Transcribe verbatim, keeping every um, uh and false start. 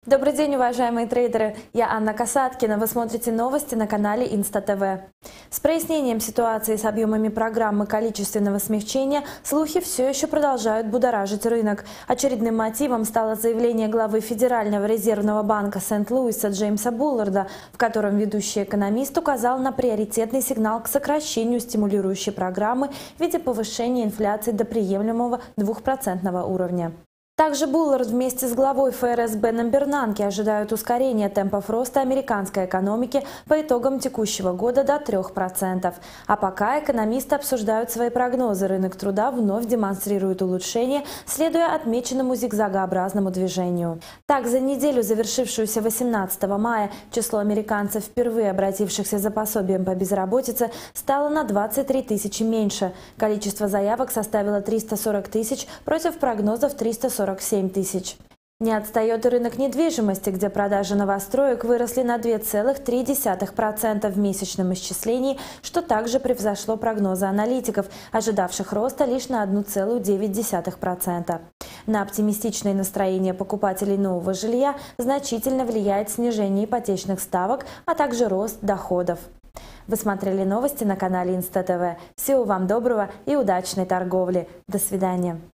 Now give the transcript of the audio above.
Добрый день, уважаемые трейдеры! Я Анна Касаткина. Вы смотрите новости на канале Инста-ТВ. С прояснением ситуации с объемами программы количественного смягчения слухи все еще продолжают будоражить рынок. Очередным мотивом стало заявление главы Федерального резервного банка Сент-Луиса Джеймса Булларда, в котором ведущий экономист указал на приоритетный сигнал к сокращению стимулирующей программы в виде повышения инфляции до приемлемого двухпроцентного уровня. Также Буллард вместе с главой ФРС Беном Бернанке ожидают ускорения темпов роста американской экономики по итогам текущего года до трёх процентов. А пока экономисты обсуждают свои прогнозы, рынок труда вновь демонстрирует улучшение, следуя отмеченному зигзагообразному движению. Так, за неделю, завершившуюся восемнадцатого мая, число американцев, впервые обратившихся за пособием по безработице, стало на двадцать три тысячи меньше. Количество заявок составило триста сорок тысяч против прогнозов триста сорок семь тысяч. Не отстает и рынок недвижимости, где продажи новостроек выросли на две целых три десятых процента в месячном исчислении, что также превзошло прогнозы аналитиков, ожидавших роста лишь на одну целую девять десятых процента. На оптимистичное настроение покупателей нового жилья значительно влияет снижение ипотечных ставок, а также рост доходов. Вы смотрели новости на канале Инста-ТВ. Всего вам доброго и удачной торговли. До свидания.